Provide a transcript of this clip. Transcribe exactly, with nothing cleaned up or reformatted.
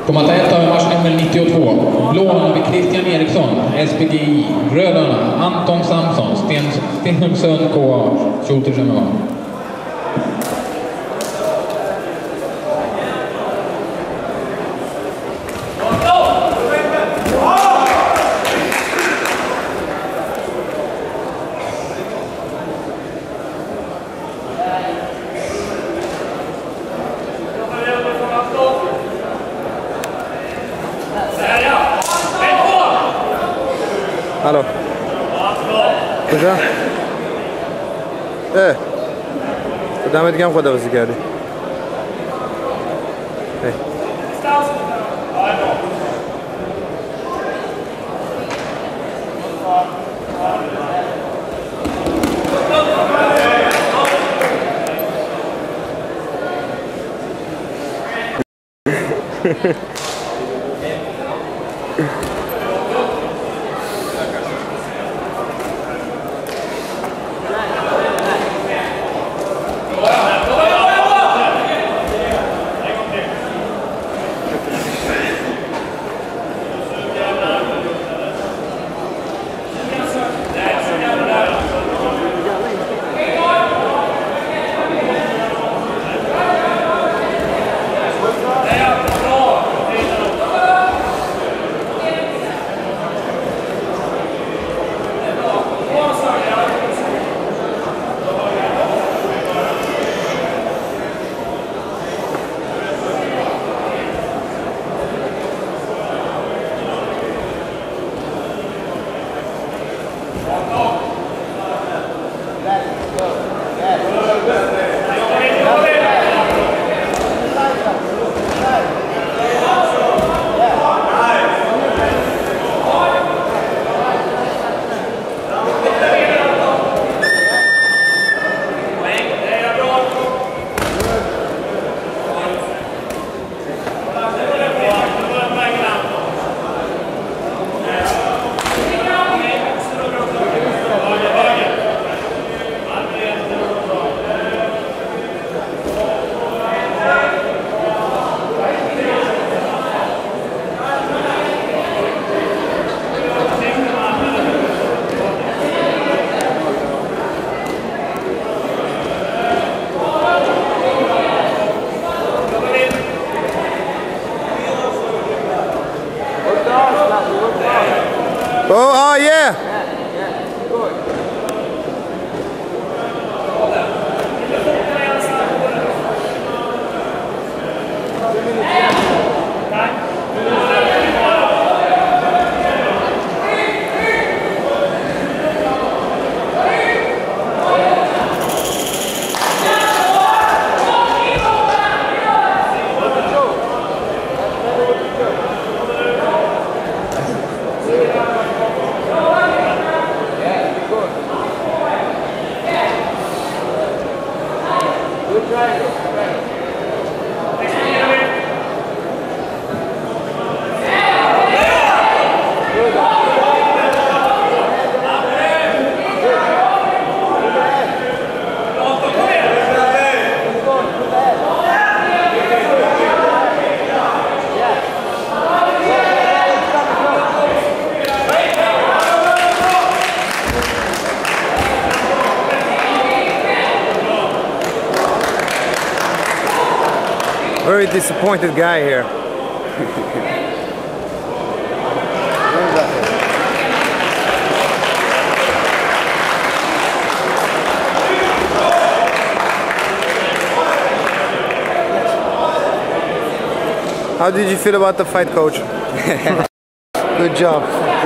Kommentatör har match nummer nittiotvå. Blåarna har vi Christian Eriksson, S P G I. Rödarna Anton Samson, Sten, Stenungsund K A, Tjoltersen. Halo. کجا؟ اه دمت گرم، خداحافظی کردی. Oh, oh yeah. Very disappointed guy here. How did you feel about the fight, coach? Good job.